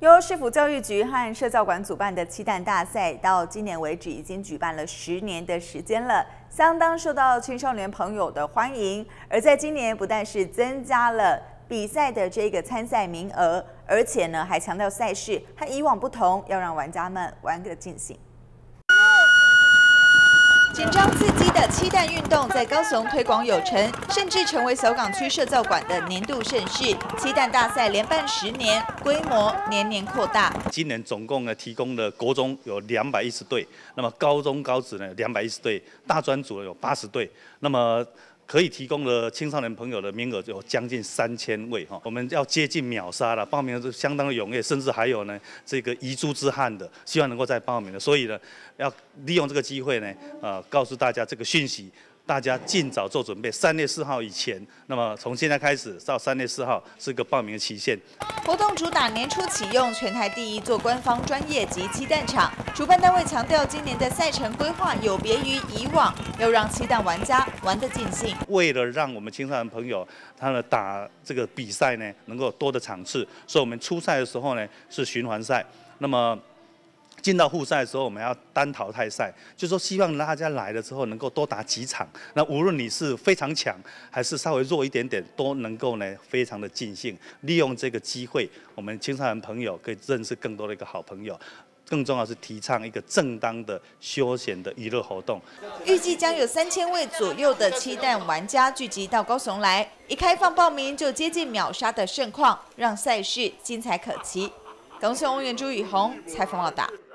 由市府教育局和社教馆主办的漆弹大赛，到今年为止已经举办了10年的时间了，相当受到青少年朋友的欢迎。而在今年，不但是增加了比赛的这个参赛名额，而且呢还强调赛事和以往不同，要让玩家们玩个尽兴。 紧张刺激的漆弹运动在高雄推广有成，甚至成为小港区社教馆的年度盛事。漆弹大赛连办10年，规模年年扩大。 今年总共呢提供了国中有210队，那么高中高职呢210队，大专组有80队，那么。 可以提供的青少年朋友的名额有将近3000位哈，我们要接近秒杀了，报名是相当的踊跃，甚至还有呢这个遗珠之憾的，希望能够再报名的，所以呢要利用这个机会呢，告诉大家这个讯息。 大家尽早做准备，3月4号以前。那么从现在开始到3月4号是个报名的期限。 活动主打年初启用全台第1座官方专业级漆弹场，主办单位强调今年的赛程规划有别于以往，要让漆弹玩家玩得尽兴。 为了让我们青少年朋友他们打这个比赛呢能够多的场次，所以我们初赛的时候呢是循环赛，那么。 进到复赛的时候，我们要单淘汰赛，就是说希望大家来了之后能够多打几场。那无论你是非常强，还是稍微弱一点点，都能够呢非常的尽兴。利用这个机会，我们青少年朋友可以认识更多的一个好朋友。 更重要是提倡一个正当的休闲的娱乐活动。 预计将有3000位左右的漆弹玩家聚集到高雄来，一开放报名就接近秒杀的盛况，让赛事精彩可期。高雄翁元朱宇宏采访报道。